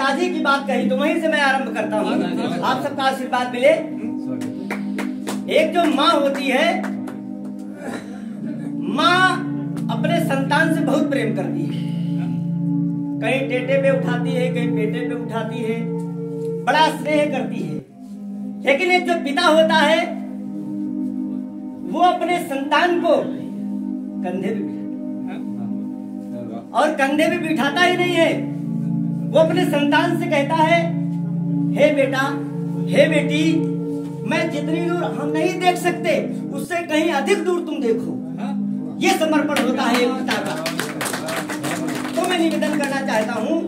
पिताजी की बात कही तो वहीं से मैं आरंभ करता हूँ। आप सबका आशीर्वाद मिले। एक जो माँ होती है, माँ अपने संतान से बहुत प्रेम करती है। कहीं टेटे पे उठाती है, कहीं पेटे पे उठाती है, बड़ा स्नेह करती है। लेकिन एक जो पिता होता है वो अपने संतान को कंधे पे और कंधे पे बिठाता ही नहीं है, वो अपने संतान से कहता है, हे बेटा, हे बेटी, मैं जितनी दूर हम नहीं देख सकते उससे कहीं अधिक दूर तुम देखो। ये समर्पण होता है एक पिता का। तो मैं निवेदन करना चाहता हूं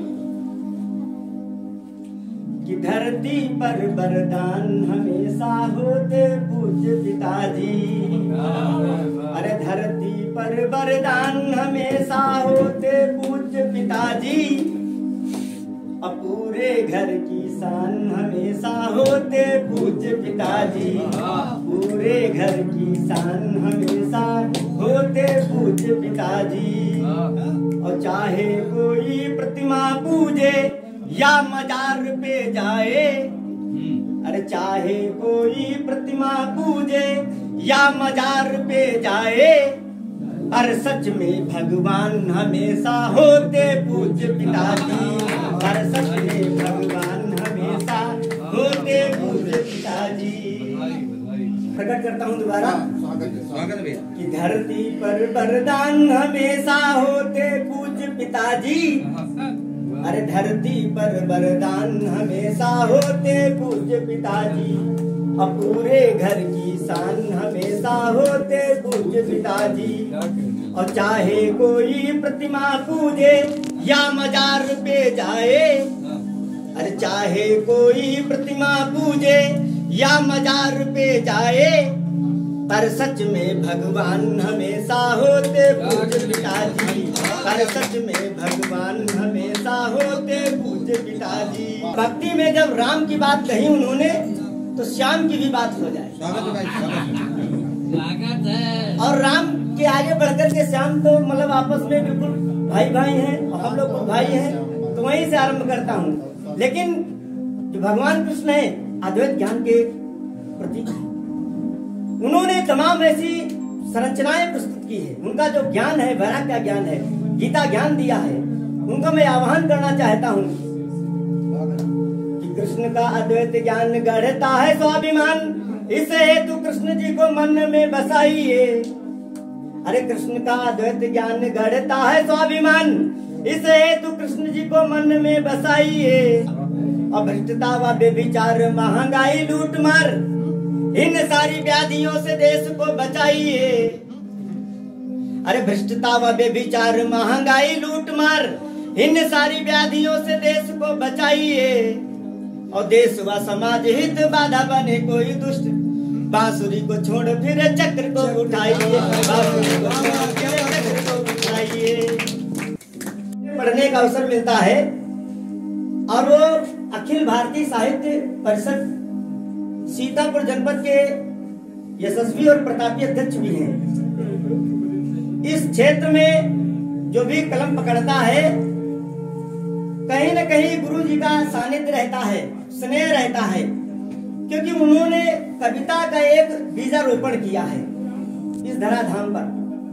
कि धरती पर वरदान हमेशा होते पूज्य पिताजी। अरे धरती पर वरदान हमेशा होते पूज्य पिताजी, और पूरे घर की शान हमेशा होते पूज्य पिताजी। पूरे घर की शान हमेशा होते पूज्य पिताजी। और चाहे कोई प्रतिमा पूजे या मजार पे जाए, अरे चाहे कोई प्रतिमा पूजे या मजार पे जाए, पर सच में भगवान हमेशा होते पूज्य पिताजी। पर सच में भगवान हमेशा होते पूज्य पिताजी। प्रकट करता हूँ दोबारा कि धरती पर वरदान हमेशा होते पूज्य पिताजी। अरे धरती पर वरदान हमेशा होते पूज्य पिताजी, और पूरे घर की शान हमेशा होते पूज्य पिताजी। और चाहे कोई प्रतिमा पूजे या मजार पे जाए, अरे चाहे कोई प्रतिमा पूजे या मजार पे जाए, पर सच में भगवान हमेशा होते पूज्य पिताजी। पर सच में भगवान हमेशा होते पूज्य पिताजी। भक्ति में जब राम की बात कही उन्होंने, तो श्याम की भी बात हो जाए। और राम के आगे बढ़कर के श्याम तो मतलब आपस में बिल्कुल भाई भाई हैं, और हम लोग को भाई हैं, तो वहीं से आरंभ करता हूँ। लेकिन जो भगवान कृष्ण है अद्वैत ज्ञान के प्रतीक, उन्होंने तमाम ऐसी संरचनाएं प्रस्तुत की है। उनका जो ज्ञान है, वैराग्य का ज्ञान है, गीता ज्ञान दिया है, उनका मैं आह्वान करना चाहता हूँ कि कृष्ण का अद्वैत ज्ञान गढ़ता है स्वाभिमान, इस हेतु कृष्ण जी को मन में बसाइए। अरे कृष्ण का अद्वैत ज्ञान गढ़ता है स्वाभिमान, इस हेतु कृष्ण जी को मन में बसाइए। और भ्रष्टता व बेविचार, महंगाई, लूट मार, इन सारी व्याधियों से देश को बचाइए। अरे भ्रष्टता व बेविचार, महंगाई, लूट मार, इन सारी व्याधियों से देश को बचाइए। और देश व समाज हित बाधा बने कोई दुष्ट, बांसुरी को छोड़ फिर चक्र को उठाइए। बांसुरी को छोड़ फिर चक्र को उठाइए। पढ़ने का अवसर मिलता है, और वो अखिल भारतीय साहित्य परिषद सीतापुर जनपद के यशस्वी और प्रतापी अध्यक्ष भी हैं। इस क्षेत्र में जो भी कलम पकड़ता है, कहीं न कहीं गुरु जी का सानिध्य रहता है, स्नेह रहता है, क्योंकि उन्होंने कविता का एक बीजारोपण किया है इस धराधाम पर।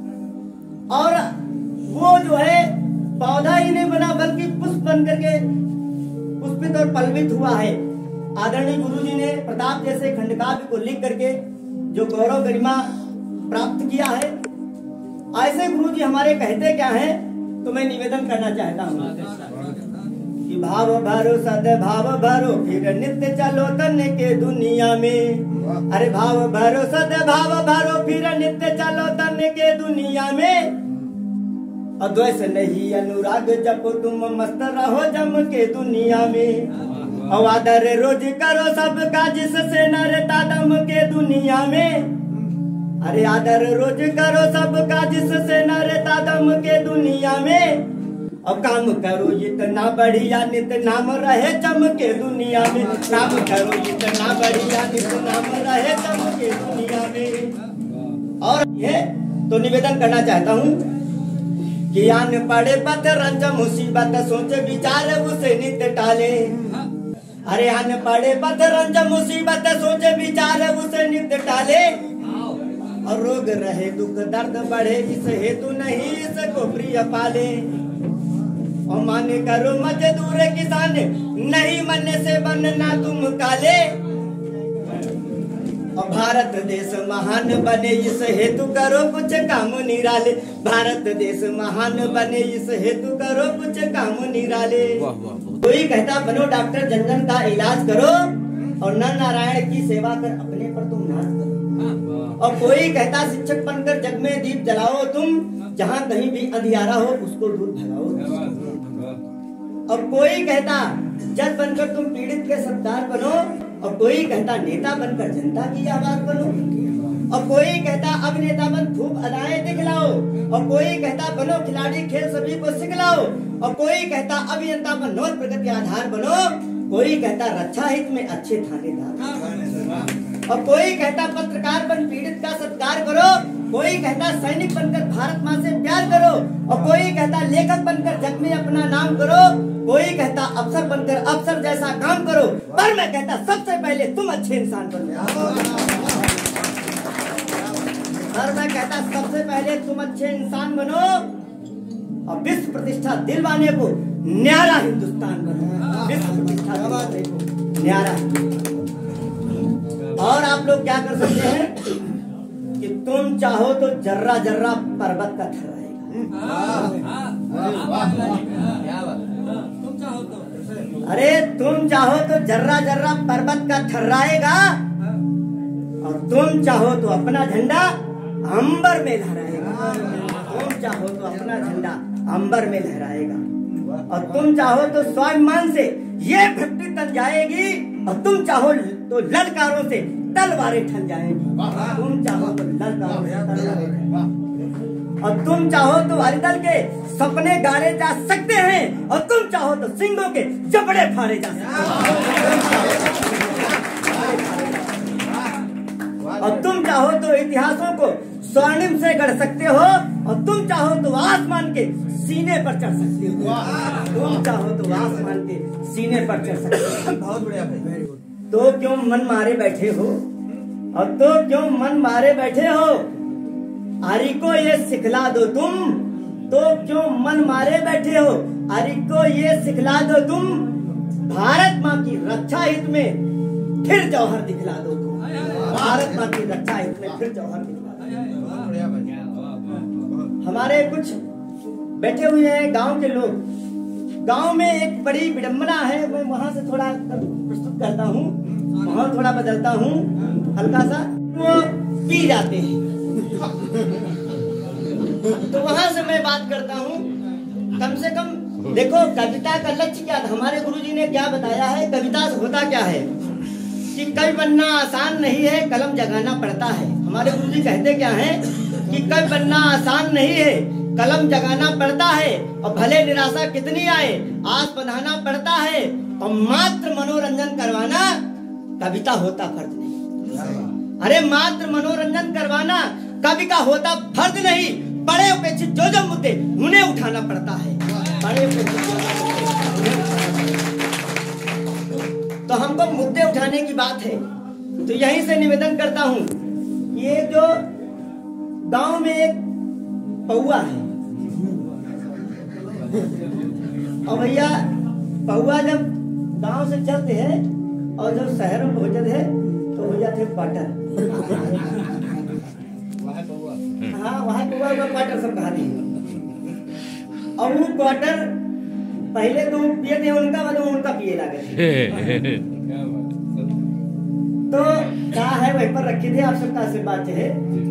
और वो जो है पौधा ही नहीं बना, बल्कि पुष्प बन करके पुष्पित और पल्लवित हुआ है। आदरणीय गुरु जी ने प्रताप जैसे खंडकाव्य को लिख करके जो गौरव गरिमा प्राप्त किया है, ऐसे गुरु जी हमारे कहते क्या हैं, तो मैं निवेदन करना चाहता हूँ कि भाव भरो सद्भाव भरो, फिर नित्य चलो तन के दुनिया में। अरे भाव भरो सद्भाव भरो, फिर नित्य चलो तन के दुनिया में। अद्वैत नहीं अनुराग जपो, तुम मस्त रहो जम के दुनिया में। और आदर रोज करो सबका, जिससे नरता दम के दुनिया में। अरे आदर रोज करो सबका, जिससे नरता दम के दुनिया में। और काम करो इतना बढ़िया, नित नाम रहे चमके दुनिया में। काम करो इतना बढ़िया, नित नाम रहे चमके दुनिया में। और ये तो निवेदन करना चाहता हूँ कि आन पड़े पथ रंज मुसीबत सोच विचार उसे नित टाले। अरे आन पड़े पथ रंज मुसीबत सोच विचार उसे नित टाले। और रोग रहे दुख दर्द बढ़े इस हेतु नहीं इसको प्रिय पाले। और माने करो मजदूर किसान नहीं मनने से बनना तुम काले। और भारत देश महान बने इस हेतु करो कुछ काम निराले। भारत देश महान बने इस हेतु करो कुछ काम निराले। कोई कहता बनो डॉक्टर जन जन का इलाज करो और नर नारायण की सेवा कर अपने पर तुम नाच करो। और कोई कहता शिक्षक बनकर जग में दीप जलाओ तुम, जहाँ कहीं भी अंधियारा हो उसको दूर भगाओ। और कोई कहता जज बनकर तुम पीड़ित के सरदार बनो। और कोई कहता नेता बनकर जनता की आवाज बनो। और कोई कहता अभिनेता बन खूब अदाएं दिखलाओ। और कोई कहता बनो खिलाड़ी खेल सभी को सिखलाओ। और कोई कहता अभियंता बन नौल प्रगति आधार बनो। कोई कहता रक्षा हित में अच्छे थानेदार। और कोई कहता पत्रकार बन पीड़ित का सत्कार करो। कोई कहता सैनिक बनकर भारत माँ से प्यार करो। और कोई कहता लेखक बनकर जग में अपना नाम करो। कोई कहता अफसर बनकर अफसर जैसा काम करो। पर मैं कहता सबसे पहले तुम अच्छे इंसान बनो। पर मैं कहता सबसे पहले तुम अच्छे इंसान बनो और विश्व प्रतिष्ठा दिलवाने को न्यारा हिंदुस्तान बनो। विश्व प्रतिष्ठा दिलवाने को न्यारा हिंदुस्तान। और आप लोग क्या कर सकते हैं कि तुम चाहो तो जर्रा जर्रा पर्वत का ठहराएगा। अरे तुम चाहो तो जर्रा जर्रा पर्वत का ठहराएगा। और तुम चाहो तो अपना झंडा अंबर में लहराएगा। तुम चाहो तो अपना झंडा अंबर में लहराएगा। और तुम चाहो तो स्वाभिमान से ये भक्ति तन जाएगी। और तुम चाहो तो ललकारों से तलवारें ठन जाएंगी। तुम चाहो तो ललकारों से तलवारें ठन। और तुम चाहो तो हरिदल के सपने गाड़े जा सकते हैं। और तुम चाहो तो सिंगों के जबड़े फाड़े जा सकते हैं। और तुम चाहो तो इतिहासों को स्वर्णिम से गढ़ सकते हो। और तुम चाहो तो आसमान के सीने पर चढ़ सकते हो। तुम चाहो तो आसमान के सीने पर चढ़ सकते हो। बहुत बढ़िया। तो क्यों मन मारे बैठे हो। और तो क्यों मन मारे बैठे हो। आरी को ये सिखला दो तुम। तो क्यों मन मारे बैठे हो। आरी को ये सिखला दो तुम। भारत माँ की रक्षा हित में फिर जौहर दिखला दो तुम। भारत माँ की रक्षा हित में फिर जौहर दिखला दो। हमारे कुछ बैठे हुए हैं गांव के लोग। गांव में एक बड़ी विडंबना है। मैं वहां से थोड़ा प्रस्तुत करता हूँ, माहौल थोड़ा बदलता हूँ हल्का सा। वो पी जाते हैं तो वहां से मैं बात करता हूँ। कम से कम देखो कविता का लक्ष्य क्या था। हमारे गुरुजी ने क्या बताया है। कविता होता क्या है कि कवि बनना आसान नहीं है, कलम जगाना पड़ता है। हमारे गुरुजी कहते क्या है कि कवि बनना आसान नहीं है, कलम जगाना पड़ता है। और भले निराशा कितनी आए आस बंधाना पड़ता है। और मात्र मनोरंजन करवाना कविता होता फर्ज नहीं। अरे मात्र मनोरंजन करवाना कवि का होता फर्ज नहीं। बड़े उपेक्षित जो मुद्दे उन्हें उठाना पड़ता है। बड़े तो हमको मुद्दे उठाने की बात है। तो यहीं से निवेदन करता हूँ। ये जो गांव में एक पौआ है और भैया पौआ जब गांव से चलते हैं और जब शहर में पहुंचते हैं तो हो जाते क्वार्टर। हाँ वहाँ पौआ का क्वार्टर सब कहानी है। और वो क्वार्टर पहले तो पिए थे उनका, मतलब उनका पिए लगे। तो क्या है वहीं पर रखी थी। आप सबका आशीर्वाद है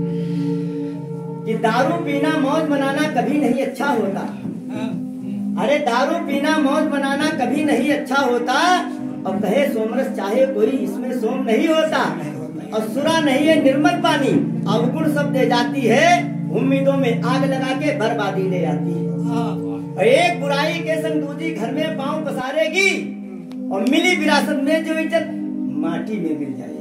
कि दारू पीना मौज बनाना कभी नहीं अच्छा होता। अरे दारू पीना मौज बनाना कभी नहीं अच्छा होता। और कहे सोमरस चाहे कोई इसमें सोम नहीं होता। और सुरा नहीं है निर्मल पानी अवगुण सब दे जाती है। उम्मीदों में आग लगा के बर्बादी ले जाती है। और एक बुराई के संग दूजी घर में पांव पसारेगी। और मिली विरासत में जो इज्जत माटी में मिल जाएगी।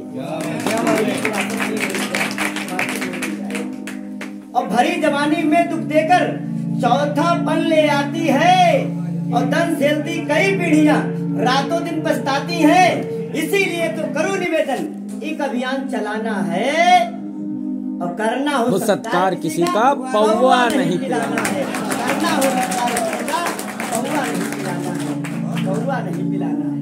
और भरी जवानी में दुख देकर चौथा पन ले आती है और दन झेलती कई पीढ़ियां रातों दिन पछताती हैं। इसीलिए तो करूं निवेदन, एक अभियान चलाना है और करना हो सत्कार किसी का पौवा नहीं पिलाना है। करना हो सत्कार किसी का पौवा नहीं पिलाना है, पौवा नहीं पिलाना है।